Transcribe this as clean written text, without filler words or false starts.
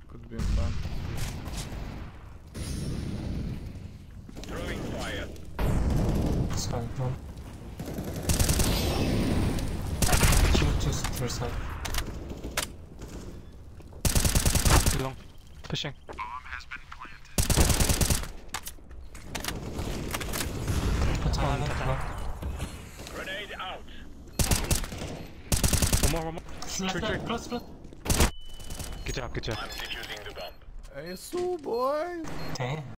Could be in front. Throwing fire. Side one. Two center side. Too long. Pushing. Put on Put on. Grenade out. One more. Left, close. Good job. I'm defusing the bomb. Hey, so boys! Damn.